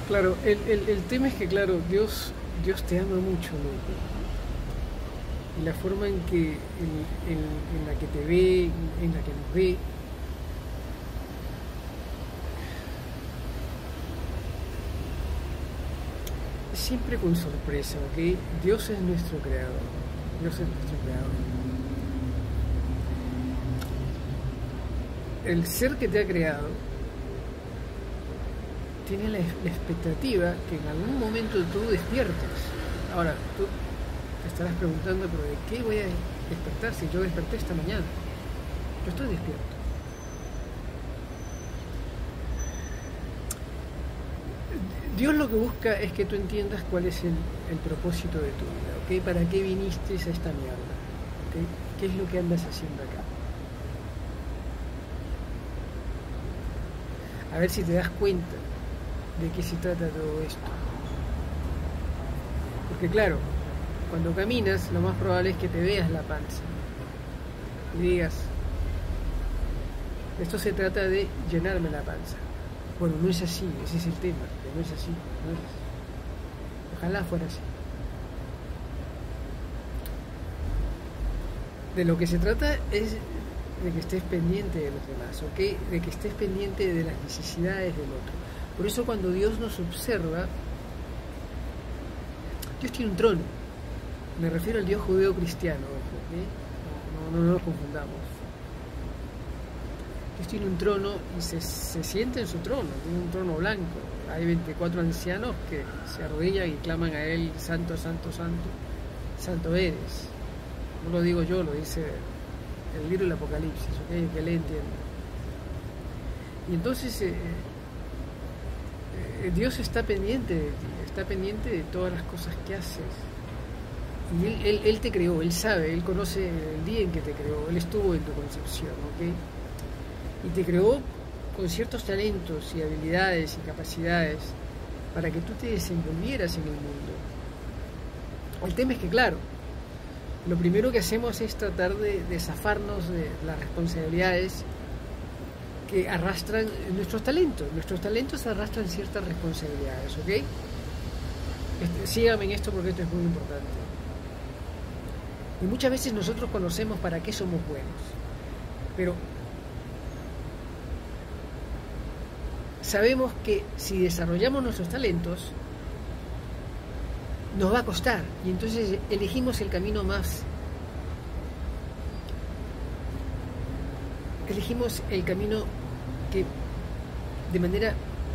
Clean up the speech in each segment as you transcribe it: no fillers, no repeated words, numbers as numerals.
Claro, el tema es que, claro, Dios te ama mucho, loco. Y la forma en la que te ve, en la que nos ve, siempre con sorpresa, ¿ok? Dios es nuestro creador. Dios es nuestro creador. El ser que te ha creado tiene la expectativa que en algún momento tú despiertes. Ahora, tú te estarás preguntando, pero ¿de qué voy a despertar si yo desperté esta mañana? Yo estoy despierto. Dios lo que busca es que tú entiendas cuál es el propósito de tu vida, ¿ok? ¿Para qué viniste a esta mierda? ¿Ok? ¿Qué es lo que andas haciendo acá? A ver si te das cuenta de qué se trata todo esto. Porque claro, cuando caminas, lo más probable es que te veas la panza y digas, esto se trata de llenarme la panza. Bueno, no es así, ese es el tema, que no es así, no es. Ojalá fuera así. De lo que se trata es de que estés pendiente de los demás, ¿ok? De que estés pendiente de las necesidades del otro. Por eso cuando Dios nos observa, Dios tiene un trono. Me refiero al Dios judeo-cristiano, ¿ok? No lo confundamos. Dios tiene un trono y se siente en su trono, tiene un trono blanco. Hay 24 ancianos que se arrodillan y claman a Él, santo, santo, santo, santo eres. No lo digo yo, lo dice el libro del Apocalipsis, ¿ok? Que le entiende. Y entonces Dios está pendiente de ti, está pendiente de todas las cosas que haces. Y él te creó, Él sabe, Él conoce el día en que te creó, Él estuvo en tu concepción, ¿ok? Y te creó con ciertos talentos y habilidades y capacidades para que tú te desenvolvieras en el mundo. El tema es que, claro, lo primero que hacemos es tratar de zafarnos de las responsabilidades que arrastran nuestros talentos. Nuestros talentos arrastran ciertas responsabilidades, ¿ok? Síganme en esto porque esto es muy importante. Y muchas veces nosotros conocemos para qué somos buenos, pero sabemos que si desarrollamos nuestros talentos nos va a costar, y entonces elegimos el camino que de manera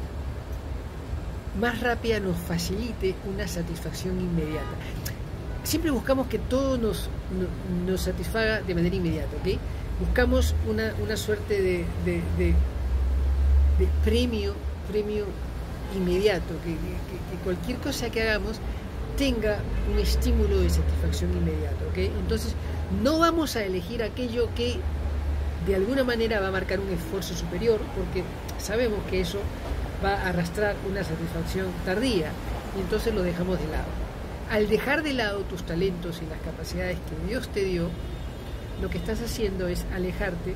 más rápida nos facilite una satisfacción inmediata. Siempre buscamos que todo nos satisfaga de manera inmediata, ¿ok? Buscamos una suerte de premio inmediato, que cualquier cosa que hagamos tenga un estímulo de satisfacción inmediato, ¿ok? Entonces no vamos a elegir aquello que de alguna manera va a marcar un esfuerzo superior, porque sabemos que eso va a arrastrar una satisfacción tardía, y entonces lo dejamos de lado. Al dejar de lado tus talentos y las capacidades que Dios te dio, lo que estás haciendo es alejarte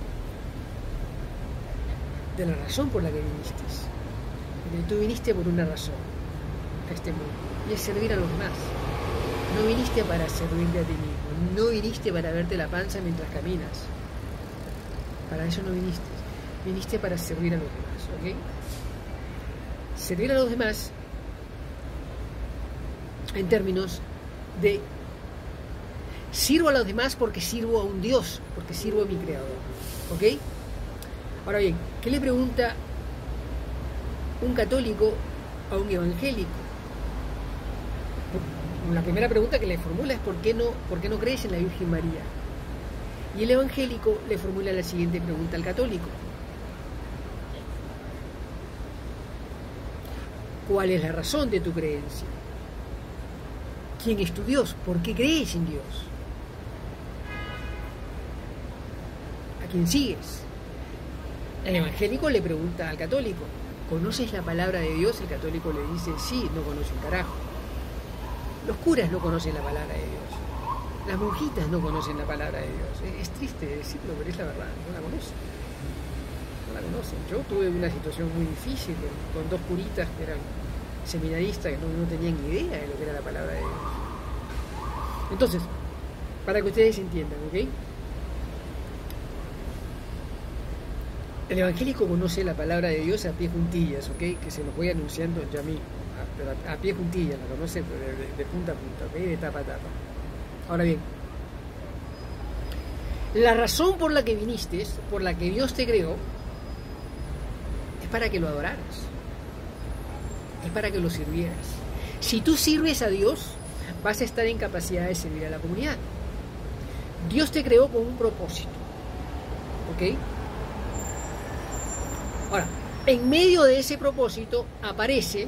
de la razón por la que viniste. Porque tú viniste por una razón a este mundo, y es servir a los demás. No viniste para servirte a ti mismo, no viniste para verte la panza mientras caminas. Para eso no viniste. Viniste para servir a los demás, ¿ok? Servir a los demás en términos de sirvo a los demás porque sirvo a un Dios, porque sirvo a mi Creador, ¿ok? Ahora bien, ¿qué le pregunta un católico a un evangélico? La primera pregunta que le formula es ¿por qué no crees en la Virgen María? Y el evangélico le formula la siguiente pregunta al católico: ¿cuál es la razón de tu creencia? ¿Quién es tu Dios? ¿Por qué crees en Dios? ¿A quién sigues? El evangélico le pregunta al católico: ¿conoces la palabra de Dios? El católico le dice: sí, no conoce un carajo. Los curas no conocen la palabra de Dios. Las monjitas no conocen la palabra de Dios. Es triste decirlo, pero es la verdad, no la conocen. No la conocen. Yo tuve una situación muy difícil con dos curitas que eran seminaristas que no tenían ni idea de lo que era la palabra de Dios. Entonces, para que ustedes entiendan, ¿ok? El evangélico conoce la palabra de Dios a pie juntillas, ¿ok? Que se los voy anunciando ya a mí, pero a pie juntillas, la conoce de punta a punta, ¿ok? De tapa a tapa. Ahora bien, la razón por la que viniste, por la que Dios te creó, es para que lo adoraras, es para que lo sirvieras. Si tú sirves a Dios, vas a estar en capacidad de servir a la comunidad. Dios te creó con un propósito, ¿ok? Ahora, en medio de ese propósito aparece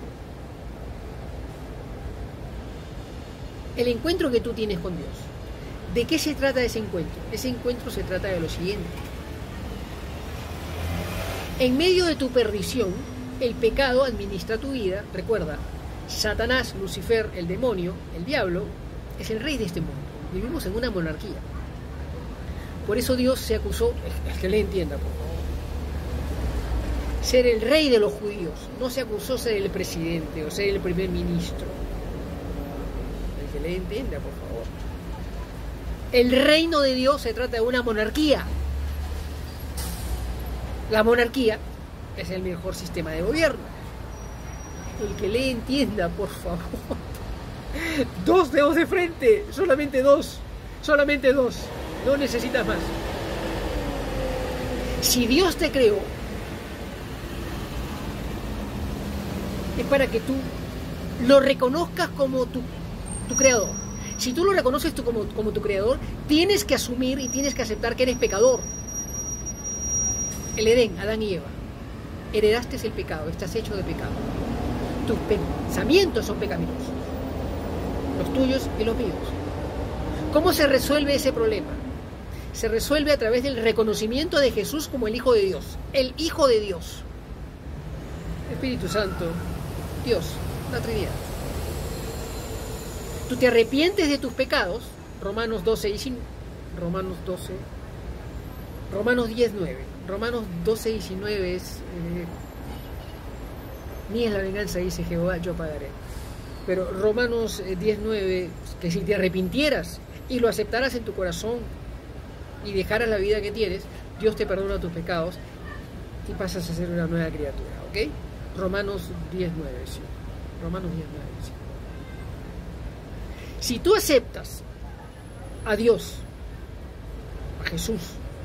el encuentro que tú tienes con Dios. ¿De qué se trata ese encuentro? Ese encuentro se trata de lo siguiente. En medio de tu perdición, el pecado administra tu vida. Recuerda, Satanás, Lucifer, el demonio, el diablo, es el rey de este mundo. Vivimos en una monarquía. Por eso Dios se acusó, es que le entienda, por favor, ser el rey de los judíos. No se acusó ser el presidente o ser el primer ministro. El que le entienda, por favor. El reino de Dios se trata de una monarquía. La monarquía es el mejor sistema de gobierno. El que le entienda, por favor. 2 dedos de frente, solamente 2. Solamente 2. No necesitas más. Si Dios te creó, es para que tú lo reconozcas como tu creador. Si tú lo reconoces tú como tu creador, tienes que asumir y tienes que aceptar que eres pecador. El Edén, Adán y Eva, heredaste el pecado, estás hecho de pecado. Tus pensamientos son pecaminosos, los tuyos y los míos. ¿Cómo se resuelve ese problema? Se resuelve a través del reconocimiento de Jesús como el Hijo de Dios. El Hijo de Dios. Espíritu Santo, Dios, la Trinidad. Tú te arrepientes de tus pecados, Romanos 12, 10, 9. Romanos 12, 19 es, mía es la venganza, dice Jehová, yo pagaré. Pero Romanos 10, 9, que si te arrepintieras y lo aceptaras en tu corazón y dejaras la vida que tienes, Dios te perdona tus pecados y pasas a ser una nueva criatura, ¿ok? Romanos 10, 9, sí. Romanos 10, 9, sí. Si tú aceptas a Dios, a Jesús,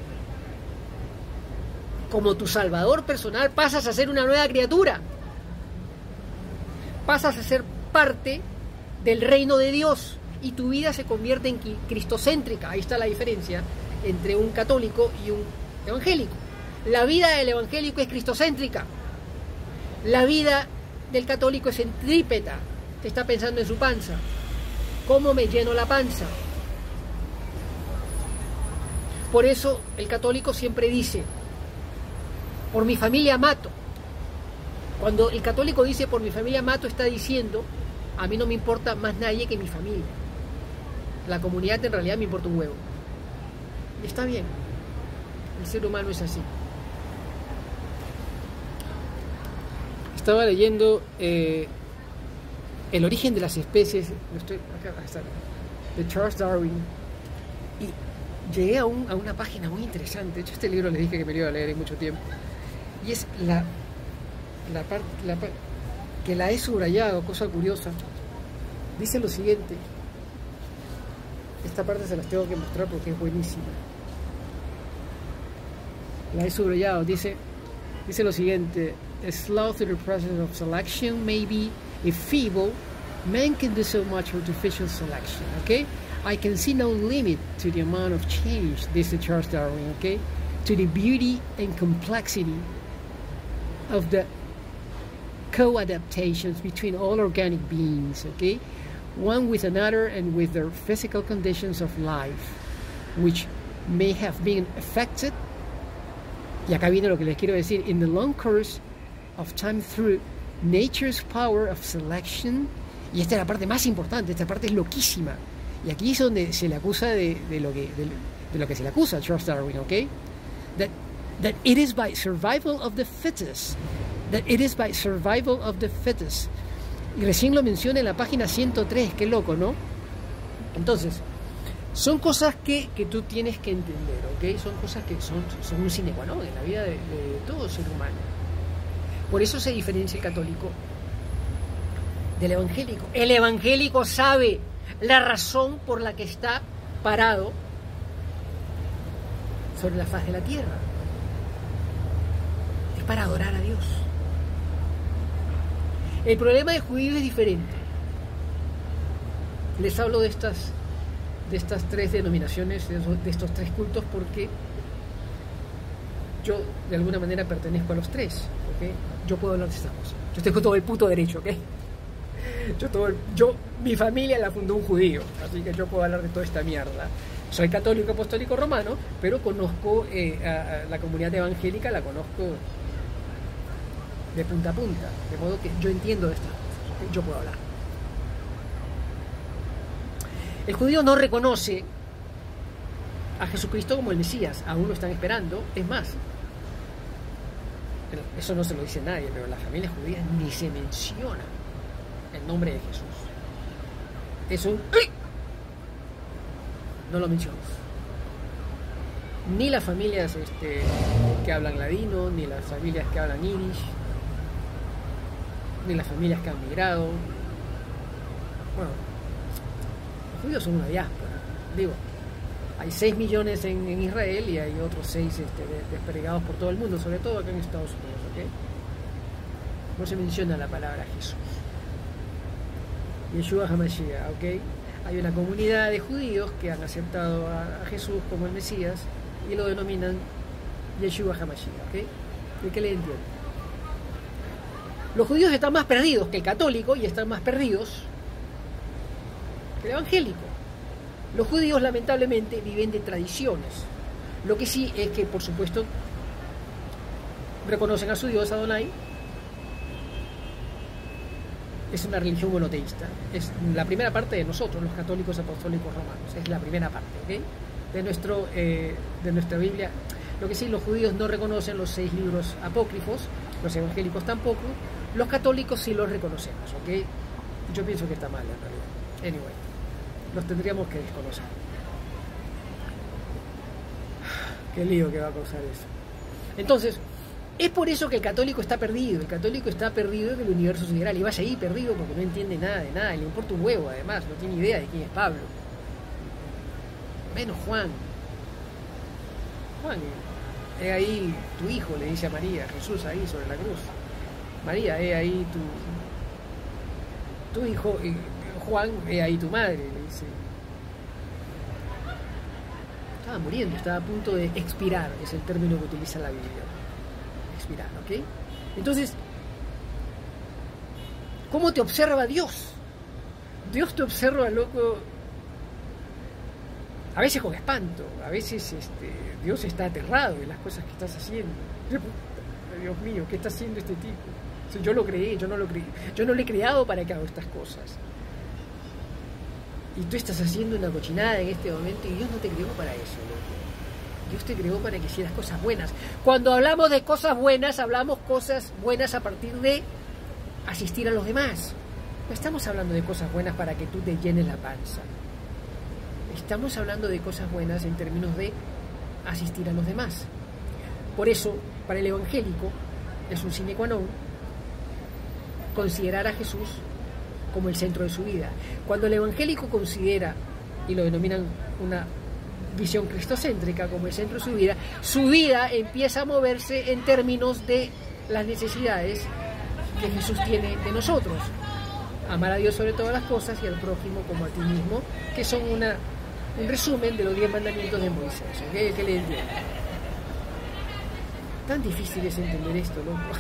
como tu Salvador personal, pasas a ser una nueva criatura. Pasas a ser parte del reino de Dios y tu vida se convierte en cristocéntrica. Ahí está la diferencia entre un católico y un evangélico. La vida del evangélico es cristocéntrica. La vida del católico es centrípeta. Está pensando en su panza. ¿Cómo me lleno la panza? Por eso el católico siempre dice, por mi familia mato. Cuando el católico dice por mi familia mato, está diciendo, a mí no me importa más nadie que mi familia. La comunidad en realidad me importa un huevo. Y está bien. El ser humano es así. Estaba leyendo El origen de las especies, de Charles Darwin, y llegué a una página muy interesante. De hecho, este libro les dije que me lo iba a leer en mucho tiempo, y es la parte que la he subrayado, cosa curiosa. Dice lo siguiente, esta parte se las tengo que mostrar porque es buenísima. La he subrayado, dice lo siguiente: a slow through the process of selection may be if feeble, man can do so much artificial selection, okay? I can see no limit to the amount of change, this is Charles Darwin, okay? To the beauty and complexity of the co-adaptations between all organic beings, okay? One with another and with their physical conditions of life, which may have been affected, y acá viene lo que les quiero decir, in the long course of time through nature's power of selection. Y esta es la parte más importante, esta parte es loquísima, y aquí es donde se le acusa de lo que se le acusa a Charles Darwin, ¿ok? That it is by survival of the fittest, Y recién lo menciona en la página 103, qué loco, ¿no? Entonces, son cosas que tú tienes que entender, ¿ok? Son cosas que son un sine qua non en la vida de todo ser humano. Por eso se diferencia el católico del evangélico. El evangélico sabe la razón por la que está parado sobre la faz de la tierra. Es para adorar a Dios. El problema del judío es diferente. Les hablo de estas tres denominaciones, de estos tres cultos, porque yo de alguna manera pertenezco a los tres, ¿ok? Yo puedo hablar de estas cosas. Yo tengo todo el puto derecho, ¿ok? Mi familia la fundó un judío, así que yo puedo hablar de toda esta mierda. Soy católico apostólico romano, pero conozco a la comunidad evangélica, la conozco de punta a punta, de modo que yo entiendo de estas cosas, ¿okay? Yo puedo hablar. El judío no reconoce a Jesucristo como el Mesías, aún lo están esperando. Es más, eso no se lo dice nadie, pero en las familias judías ni se menciona el nombre de Jesús. Es un... no lo mencionas. Ni las familias que hablan ladino, ni las familias que hablan yiddish, ni las familias que han migrado. Bueno, los judíos son una diáspora. Digo, hay 6 millones en Israel y hay otros 6 desperdigados por todo el mundo, sobre todo acá en Estados Unidos, ¿ok? No se menciona la palabra Jesús. Yeshua HaMashiach, ¿ok? Hay una comunidad de judíos que han aceptado a Jesús como el Mesías y lo denominan Yeshua HaMashiach, ¿ok? ¿De qué le entienden? Los judíos están más perdidos que el católico y están más perdidos que el evangélico. Los judíos lamentablemente viven de tradiciones. Lo que sí es que, por supuesto, reconocen a su Dios Adonai. Es una religión monoteísta. Es la primera parte de nosotros, los católicos apostólicos romanos. Es la primera parte, ¿ok? De nuestra Biblia. Lo que sí, los judíos no reconocen los 6 libros apócrifos, los evangélicos tampoco. Los católicos sí los reconocemos, ¿ok? Yo pienso que está mal, en realidad. Anyway, los tendríamos que desconocer. Qué lío que va a causar eso. Entonces, es por eso que el católico está perdido. El católico está perdido en el universo sideral. Y vaya ahí perdido porque no entiende nada de nada. Le importa un huevo, además. No tiene idea de quién es Pablo. Menos Juan. Juan, he ahí tu hijo, le dice a María. Jesús ahí sobre la cruz. María, he ahí tu hijo. Juan, he ahí tu madre, le dice. Estaba muriendo, estaba a punto de expirar. Es el término que utiliza la Biblia. Expirar, ¿ok? Entonces, ¿cómo te observa Dios? Dios te observa, loco, a veces con espanto, a veces Dios está aterrado de las cosas que estás haciendo. Dios mío, ¿qué está haciendo este tipo? Si yo lo creé, yo no lo creí, yo no le he creado para que haga estas cosas. Y tú estás haciendo una cochinada en este momento y Dios no te creó para eso, loco. Dios te creó para que hicieras cosas buenas. Cuando hablamos de cosas buenas, hablamos cosas buenas a partir de asistir a los demás. No estamos hablando de cosas buenas para que tú te llenes la panza. Estamos hablando de cosas buenas en términos de asistir a los demás. Por eso, para el evangélico, es un sine qua non considerar a Jesús como el centro de su vida. Cuando el evangélico considera, y lo denominan una visión cristocéntrica como el centro de su vida empieza a moverse en términos de las necesidades que Jesús tiene de nosotros. Amar a Dios sobre todas las cosas y al prójimo como a ti mismo, que son un resumen de los 10 mandamientos de Moisés. ¿Okay? ¿Qué le entiende? Tan difícil es entender esto, loco.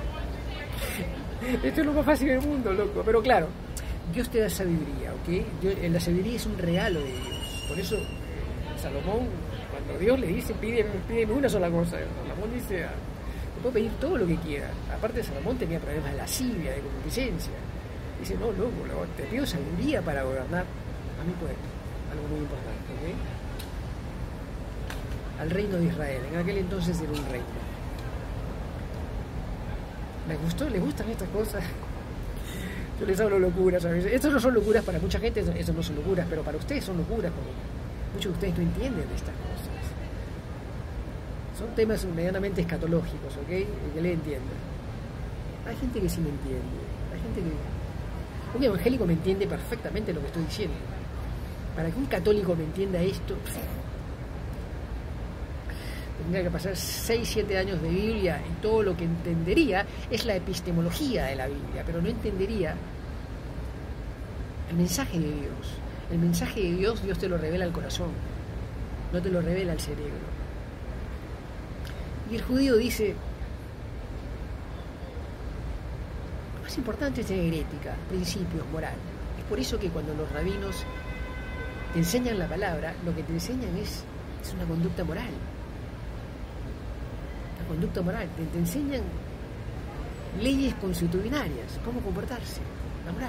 Esto es lo más fácil del mundo, loco. Pero claro, Dios te da sabiduría, ¿ok? La sabiduría es un regalo de Dios. Por eso Salomón, cuando Dios le dice, pídeme una sola cosa, Salomón dice, te puedo pedir todo lo que quiera. Aparte, Salomón tenía problemas de lascivia, de concupiscencia. Dice, no, loco, te pido sabiduría para gobernar a mi pueblo. Algo muy importante, ¿ok? Al reino de Israel. En aquel entonces era un reino. ¿Les gustó? ¿Les gustan estas cosas? Yo les hablo locuras a veces. Estos no son locuras para mucha gente, eso no son locuras, pero para ustedes son locuras, porque muchos de ustedes no entienden de estas cosas. Son temas medianamente escatológicos, ¿ok? Y que le entiendan. Hay gente que sí me entiende. Hay gente que... Un evangélico me entiende perfectamente lo que estoy diciendo. Para que un católico me entienda esto, tendría que pasar 6-7 años de Biblia, y todo lo que entendería es la epistemología de la Biblia, pero no entendería el mensaje de Dios. El mensaje de Dios te lo revela al corazón, no te lo revela al cerebro. Y el judío dice, lo más importante es tener ética, principios, moral. Es por eso que cuando los rabinos te enseñan la palabra, lo que te enseñan es una conducta moral. La conducta moral, te enseñan leyes consuetudinarias, cómo comportarse, la moral.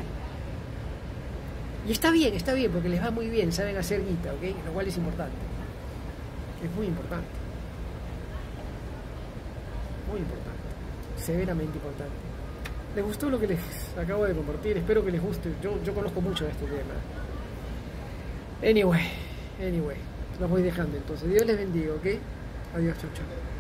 Y está bien, porque les va muy bien, saben hacer guita, ¿ok? Lo cual es importante. Es muy importante. Muy importante. Severamente importante. ¿Les gustó lo que les acabo de compartir? Espero que les guste. Yo conozco mucho de este tema. Anyway. Los voy dejando entonces. Dios les bendiga, ¿ok? Adiós, chau, chau.